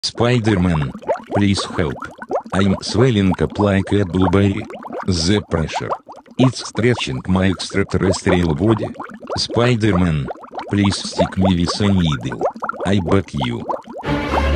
Spider-Man, please help. I'm swelling up like a blueberry. The pressure. It's stretching my extraterrestrial body. Spider-Man, please stick me with a needle. I beg you.